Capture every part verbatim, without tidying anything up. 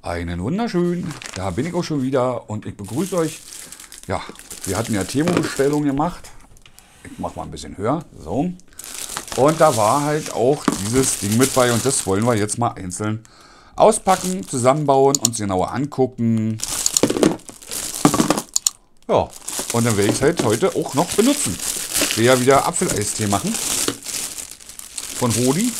Einen wunderschönen, da bin ich auch schon wieder und ich begrüße euch. Ja, wir hatten ja Temo-Bestellung gemacht. Ich mache mal ein bisschen höher, so. Und da war halt auch dieses Ding mit bei und das wollen wir jetzt mal einzeln auspacken, zusammenbauen, uns genauer angucken. Ja, und dann werde ich es halt heute auch noch benutzen. Ich will ja wieder Apfeleistee machen von Holi.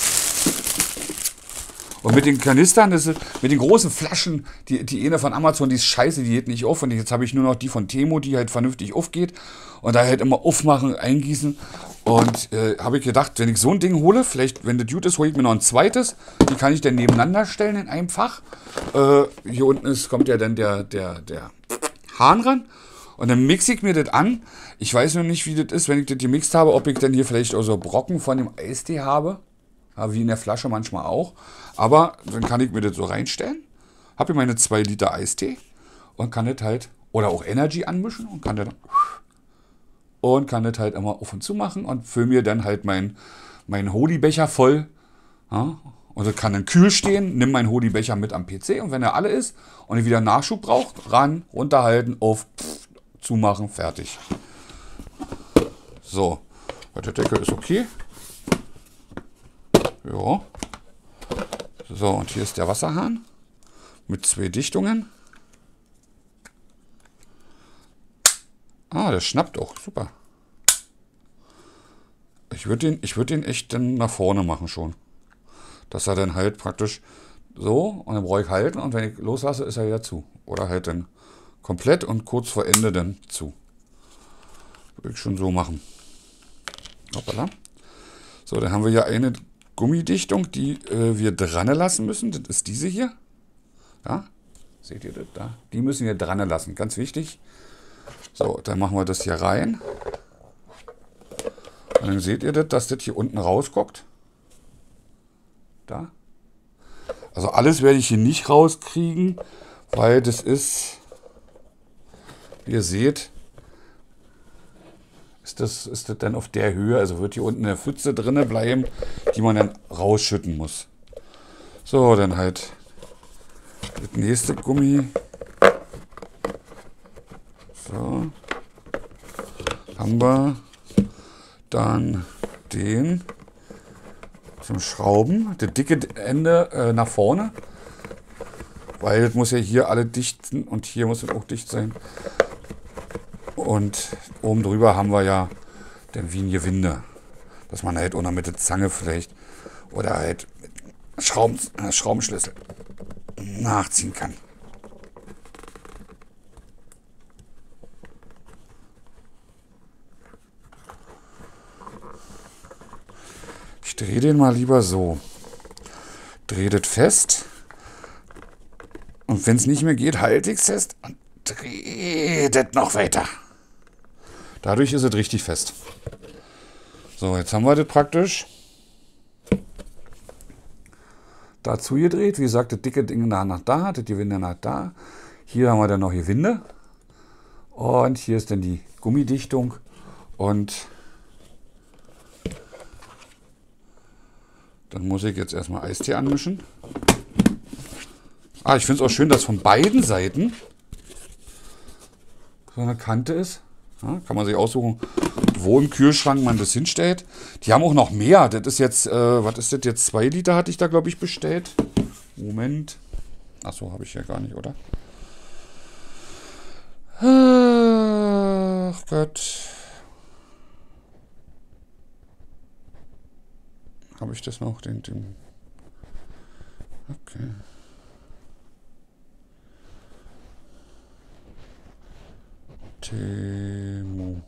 Und mit den Kanistern, das ist, mit den großen Flaschen, die, die eine von Amazon, die ist scheiße, die geht nicht auf. Und jetzt habe ich nur noch die von Temo, die halt vernünftig aufgeht. Und da halt immer aufmachen, eingießen. Und äh, habe ich gedacht, wenn ich so ein Ding hole, vielleicht, wenn das gut ist, hole ich mir noch ein zweites. Die kann ich dann nebeneinander stellen in einem Fach. Äh, hier unten ist, kommt ja dann der, der, der Hahn ran. Und dann mixe ich mir das an. Ich weiß noch nicht, wie das ist, wenn ich das gemixt habe, ob ich dann hier vielleicht auch so Brocken von dem Eistee habe. Ja, wie in der Flasche manchmal auch. Aber dann kann ich mir das so reinstellen. Habe hier meine zwei Liter Eistee und kann das halt, oder auch Energy anmischen und kann das, und kann das halt immer auf und zu machen und fülle mir dann halt meinen mein Holi-Becher voll. Ja, und das kann dann kühl stehen, nimm meinen Holi-Becher mit am P C und wenn er alle ist und ich wieder Nachschub brauche, ran, runterhalten, auf, pff, zumachen, fertig. So, der Deckel ist okay. Ja. So, und hier ist der Wasserhahn mit zwei Dichtungen. Ah, der schnappt auch. Super. Ich würde den, ich würd den echt dann nach vorne machen schon. Dass er dann halt praktisch so und dann brauche ich halten und wenn ich loslasse, ist er wieder zu. Oder halt dann komplett und kurz vor Ende dann zu. Würde ich schon so machen. Hoppala. So, dann haben wir hier eine Gummidichtung, die äh, wir dran lassen müssen. Das ist diese hier. Ja, seht ihr das da? Die müssen wir dran lassen, ganz wichtig. So, dann machen wir das hier rein. Und dann seht ihr das, dass das hier unten rausguckt. Da. Also alles werde ich hier nicht rauskriegen, weil das ist, wie ihr seht, Ist das, ist das dann auf der Höhe, also wird hier unten eine Pfütze drinne bleiben, die man dann rausschütten muss. So, dann halt das nächste Gummi. So. Haben wir dann den zum Schrauben, das dicke Ende äh, nach vorne, weil das muss ja hier alle dicht sein und hier muss es auch dicht sein. Und oben drüber haben wir ja dann wie ein Gewinde, dass man halt unter mit der Zange vielleicht oder halt mit Schrauben, äh, Schraubenschlüssel nachziehen kann. Ich drehe den mal lieber so. Drehe das fest. Und wenn es nicht mehr geht, halte ich es fest und drehe das noch weiter. Dadurch ist es richtig fest. So, jetzt haben wir das praktisch dazu gedreht. Wie gesagt, das dicke Ding nach, nach da, das Gewinde nach da. Hier haben wir dann noch Gewinde. Und hier ist dann die Gummidichtung. Und dann muss ich jetzt erstmal Eistee anmischen. Ah, ich finde es auch schön, dass von beiden Seiten so eine Kante ist. Ja, kann man sich aussuchen, wo im Kühlschrank man das hinstellt. Die haben auch noch mehr. Das ist jetzt, äh, was ist das jetzt? Zwei Liter hatte ich da, glaube ich, bestellt. Moment. Achso, habe ich ja gar nicht, oder? Ach Gott. Habe ich das noch? Den, den okay. Temo.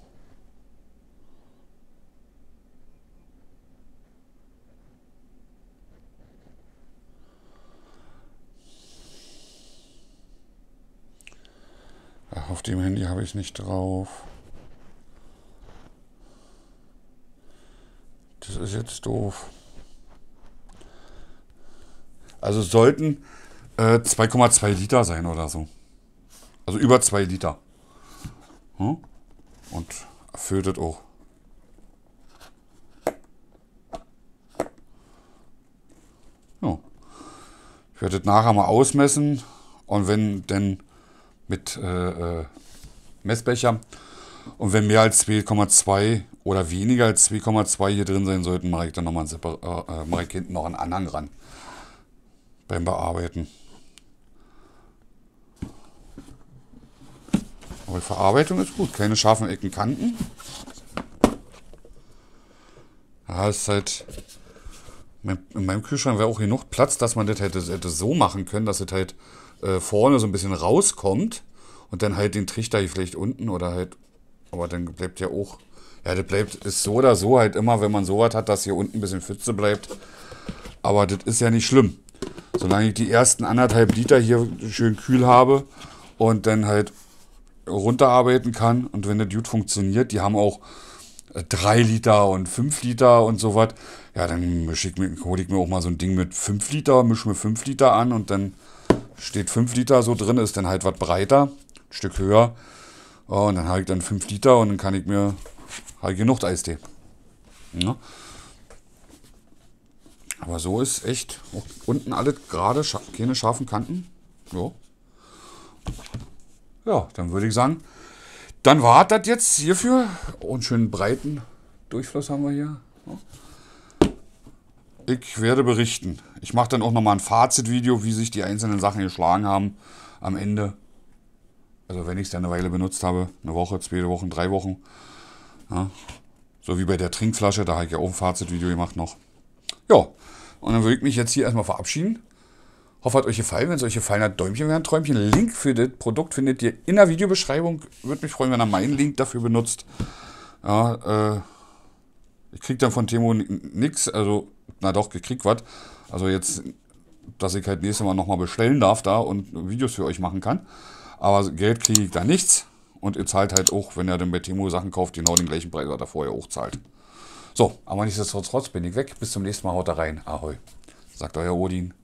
Ach, auf dem Handy habe ich es nicht drauf. Das ist jetzt doof. Also sollten äh, zwei Komma zwei Liter sein oder so. Also über zwei Liter. Hm? Und erfüllt das auch. Ja. Ich werde das nachher mal ausmessen. Und wenn denn mit äh, äh, Messbecher. Und wenn mehr als zwei Komma zwei oder weniger als zwei Komma zwei hier drin sein sollten, mache ich dann nochmal äh, äh, mache ich hinten noch einen Anhang ran. Beim Bearbeiten. Aber die Verarbeitung ist gut. Keine scharfen Ecken, Kanten. Ja, ist halt. In meinem Kühlschrank wäre auch genug Platz, dass man das hätte, hätte so machen können, dass es halt äh, vorne so ein bisschen rauskommt und dann halt den Trichter hier vielleicht unten oder halt. Aber dann bleibt ja auch. Ja, das bleibt, ist so oder so halt immer, wenn man so was hat, dass hier unten ein bisschen Pfütze bleibt. Aber das ist ja nicht schlimm. Solange ich die ersten anderthalb Liter hier schön kühl habe und dann halt runterarbeiten kann und wenn das gut funktioniert, die haben auch drei Liter und fünf Liter und sowas, ja, dann mische ich mir, hole ich mir auch mal so ein Ding mit fünf Liter, mische mir fünf Liter an und dann steht fünf Liter so drin, ist dann halt was breiter, ein Stück höher. Und dann habe ich dann fünf Liter und dann kann ich mir, habe ich genug Eistee. Ja. Aber so ist echt unten alles gerade, keine scharfen Kanten. Ja. Ja, dann würde ich sagen, dann war das jetzt hierfür. Oh, einen schönen breiten Durchfluss haben wir hier. Ja. Ich werde berichten. Ich mache dann auch nochmal ein Fazitvideo, wie sich die einzelnen Sachen geschlagen haben am Ende. Also wenn ich es dann eine Weile benutzt habe, eine Woche, zwei Wochen, drei Wochen. Ja. So wie bei der Trinkflasche, da habe ich ja auch ein Fazitvideo gemacht noch. Ja, und dann würde ich mich jetzt hier erstmal verabschieden. Hoffe, hat euch gefallen. Wenn es euch gefallen hat, Däumchen wäre ein Träumchen. Link für das Produkt findet ihr in der Videobeschreibung. Würde mich freuen, wenn ihr meinen Link dafür benutzt. Ja, äh, ich kriege dann von Temo nichts. Also, na doch, gekriegt was. Also jetzt, dass ich halt nächstes Mal nochmal bestellen darf da und Videos für euch machen kann. Aber Geld kriege ich da nichts. Und ihr zahlt halt auch, wenn ihr dann bei Temo Sachen kauft, genau den gleichen Preis, was ihr vorher auch zahlt. So, aber nichtsdestotrotz bin ich weg. Bis zum nächsten Mal. Haut da rein. Ahoi. Sagt euer Odin.